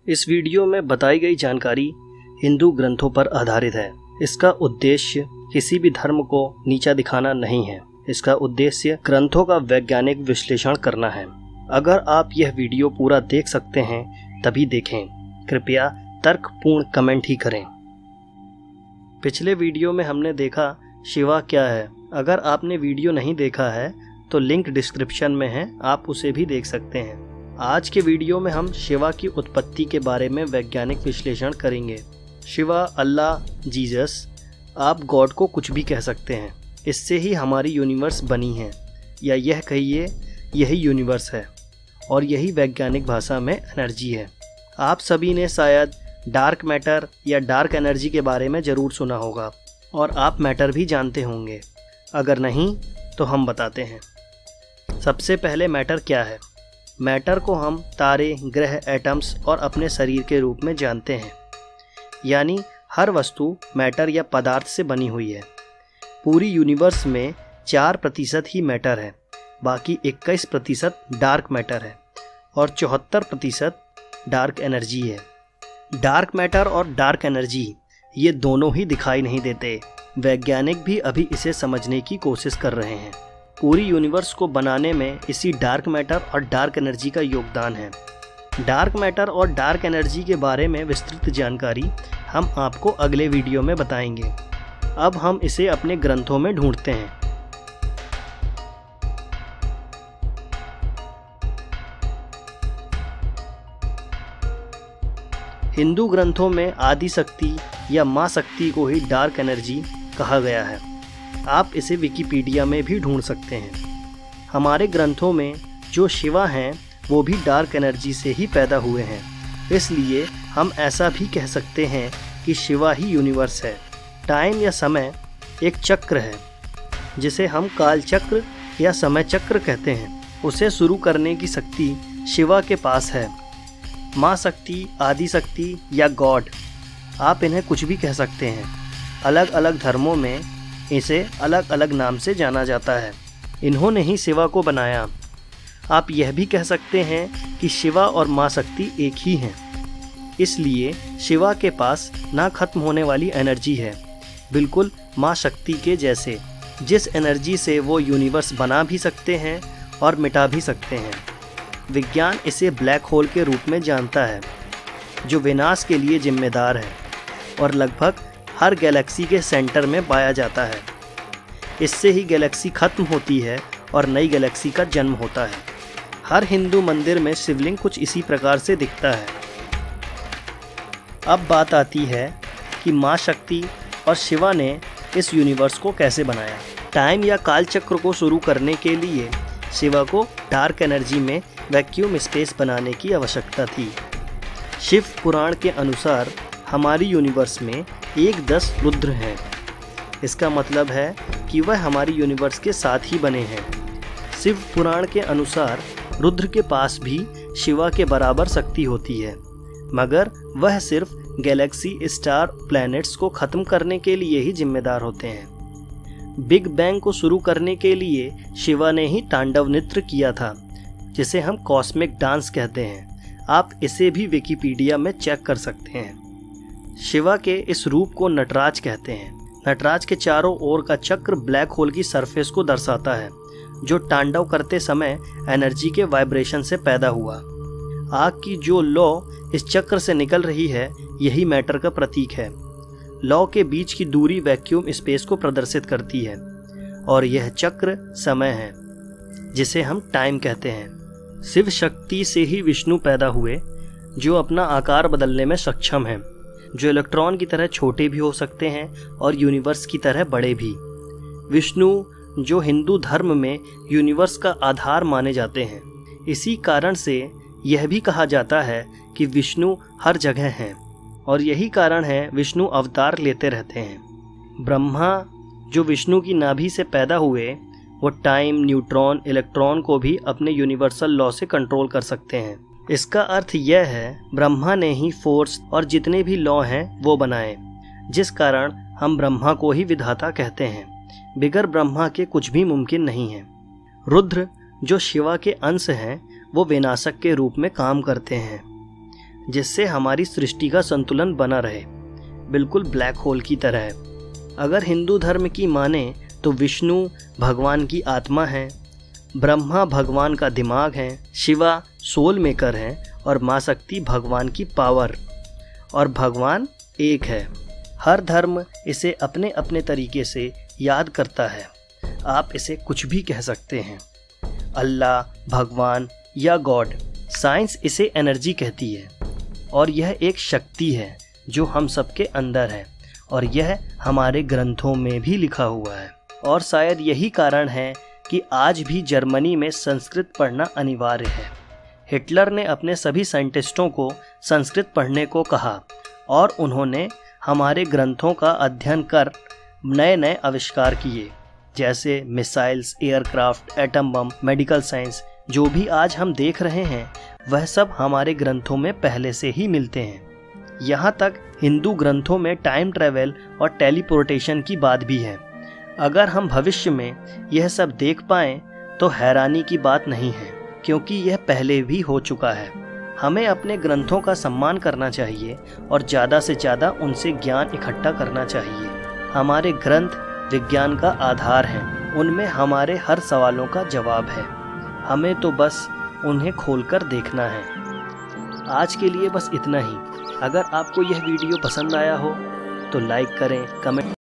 इस वीडियो में बताई गई जानकारी हिंदू ग्रंथों पर आधारित है। इसका उद्देश्य किसी भी धर्म को नीचा दिखाना नहीं है। इसका उद्देश्य ग्रंथों का वैज्ञानिक विश्लेषण करना है। अगर आप यह वीडियो पूरा देख सकते हैं तभी देखें। कृपया तर्कपूर्ण कमेंट ही करें। पिछले वीडियो में हमने देखा शिवा क्या है। अगर आपने वीडियो नहीं देखा है तो लिंक डिस्क्रिप्शन में है, आप उसे भी देख सकते हैं। आज के वीडियो में हम शिवा की उत्पत्ति के बारे में वैज्ञानिक विश्लेषण करेंगे। शिवा, अल्लाह, जीसस, आप गॉड को कुछ भी कह सकते हैं। इससे ही हमारी यूनिवर्स बनी है, या यह कहिए यही यूनिवर्स है और यही वैज्ञानिक भाषा में एनर्जी है। आप सभी ने शायद डार्क मैटर या डार्क एनर्जी के बारे में ज़रूर सुना होगा और आप मैटर भी जानते होंगे। अगर नहीं तो हम बताते हैं। सबसे पहले मैटर क्या है। मैटर को हम तारे, ग्रह, एटम्स और अपने शरीर के रूप में जानते हैं। यानी हर वस्तु मैटर या पदार्थ से बनी हुई है। पूरी यूनिवर्स में 4% ही मैटर है, बाकी 21% डार्क मैटर है और 74% डार्क एनर्जी है। डार्क मैटर और डार्क एनर्जी ये दोनों ही दिखाई नहीं देते। वैज्ञानिक भी अभी इसे समझने की कोशिश कर रहे हैं। पूरी यूनिवर्स को बनाने में इसी डार्क मैटर और डार्क एनर्जी का योगदान है। डार्क मैटर और डार्क एनर्जी के बारे में विस्तृत जानकारी हम आपको अगले वीडियो में बताएंगे। अब हम इसे अपने ग्रंथों में ढूंढते हैं। हिंदू ग्रंथों में आदि शक्ति या माँ शक्ति को ही डार्क एनर्जी कहा गया है। आप इसे विकिपीडिया में भी ढूंढ सकते हैं। हमारे ग्रंथों में जो शिवा हैं वो भी डार्क एनर्जी से ही पैदा हुए हैं। इसलिए हम ऐसा भी कह सकते हैं कि शिवा ही यूनिवर्स है। टाइम या समय एक चक्र है जिसे हम काल चक्र या समय चक्र कहते हैं। उसे शुरू करने की शक्ति शिवा के पास है। माँ शक्ति, आदि शक्ति या गॉड, आप इन्हें कुछ भी कह सकते हैं। अलग अलग धर्मों में इसे अलग अलग नाम से जाना जाता है। इन्होंने ही शिवा को बनाया। आप यह भी कह सकते हैं कि शिवा और माँ शक्ति एक ही हैं। इसलिए शिवा के पास ना खत्म होने वाली एनर्जी है, बिल्कुल माँ शक्ति के जैसे, जिस एनर्जी से वो यूनिवर्स बना भी सकते हैं और मिटा भी सकते हैं। विज्ञान इसे ब्लैक होल के रूप में जानता है, जो विनाश के लिए जिम्मेदार है और लगभग हर गैलेक्सी के सेंटर में पाया जाता है। इससे ही गैलेक्सी खत्म होती है और नई गैलेक्सी का जन्म होता है। हर हिंदू मंदिर में शिवलिंग कुछ इसी प्रकार से दिखता है। अब बात आती है कि माँ शक्ति और शिवा ने इस यूनिवर्स को कैसे बनाया। टाइम या काल चक्र को शुरू करने के लिए शिवा को डार्क एनर्जी में वैक्यूम स्पेस बनाने की आवश्यकता थी। शिव पुराण के अनुसार हमारी यूनिवर्स में 1/10 रुद्र हैं। इसका मतलब है कि वह हमारी यूनिवर्स के साथ ही बने हैं। शिव पुराण के अनुसार रुद्र के पास भी शिवा के बराबर शक्ति होती है, मगर वह सिर्फ गैलेक्सी, स्टार, प्लैनेट्स को ख़त्म करने के लिए ही जिम्मेदार होते हैं। बिग बैंग को शुरू करने के लिए शिवा ने ही तांडव नृत्य किया था, जिसे हम कॉस्मिक डांस कहते हैं। आप इसे भी विकिपीडिया में चेक कर सकते हैं। शिवा के इस रूप को नटराज कहते हैं। नटराज के चारों ओर का चक्र ब्लैक होल की सरफेस को दर्शाता है, जो तांडव करते समय एनर्जी के वाइब्रेशन से पैदा हुआ। आग की जो लौ इस चक्र से निकल रही है, यही मैटर का प्रतीक है। लौ के बीच की दूरी वैक्यूम स्पेस को प्रदर्शित करती है और यह चक्र समय है, जिसे हम टाइम कहते हैं। शिव शक्ति से ही विष्णु पैदा हुए, जो अपना आकार बदलने में सक्षम हैं, जो इलेक्ट्रॉन की तरह छोटे भी हो सकते हैं और यूनिवर्स की तरह बड़े भी। विष्णु, जो हिंदू धर्म में यूनिवर्स का आधार माने जाते हैं। इसी कारण से यह भी कहा जाता है कि विष्णु हर जगह हैं और यही कारण है विष्णु अवतार लेते रहते हैं। ब्रह्मा, जो विष्णु की नाभि से पैदा हुए, वो टाइम, न्यूट्रॉन, इलेक्ट्रॉन को भी अपने यूनिवर्सल लॉ से कंट्रोल कर सकते हैं। इसका अर्थ यह है ब्रह्मा ने ही फोर्स और जितने भी लॉ हैं वो बनाए, जिस कारण हम ब्रह्मा को ही विधाता कहते हैं। बिगर ब्रह्मा के कुछ भी मुमकिन नहीं है। रुद्र, जो शिवा के अंश हैं, वो विनाशक के रूप में काम करते हैं। जिससे हमारी सृष्टि का संतुलन बना रहे, बिल्कुल ब्लैक होल की तरह। अगर हिंदू धर्म की माने तो विष्णु भगवान की आत्मा है, ब्रह्मा भगवान का दिमाग है, शिवा सोल मेकर है और माँ शक्ति भगवान की पावर, और भगवान एक है। हर धर्म इसे अपने अपने तरीके से याद करता है। आप इसे कुछ भी कह सकते हैं, अल्लाह, भगवान या गॉड। साइंस इसे एनर्जी कहती है और यह एक शक्ति है जो हम सबके अंदर है और यह हमारे ग्रंथों में भी लिखा हुआ है। और शायद यही कारण है कि आज भी जर्मनी में संस्कृत पढ़ना अनिवार्य है। हिटलर ने अपने सभी साइंटिस्टों को संस्कृत पढ़ने को कहा और उन्होंने हमारे ग्रंथों का अध्ययन कर नए नए आविष्कार किए, जैसे missiles, aircraft, atom bomb, medical science. जो भी आज हम देख रहे हैं वह सब हमारे ग्रंथों में पहले से ही मिलते हैं। यहाँ तक हिंदू ग्रंथों में टाइम ट्रैवल और टेलीपोर्टेशन की बात भी है। अगर हम भविष्य में यह सब देख पाएं तो हैरानी की बात नहीं है, क्योंकि यह पहले भी हो चुका है। हमें अपने ग्रंथों का सम्मान करना चाहिए और ज़्यादा से ज़्यादा उनसे ज्ञान इकट्ठा करना चाहिए। हमारे ग्रंथ विज्ञान का आधार हैं, उनमें हमारे हर सवालों का जवाब है। हमें तो बस उन्हें खोलकर देखना है। आज के लिए बस इतना ही। अगर आपको यह वीडियो पसंद आया हो तो लाइक करें, कमेंट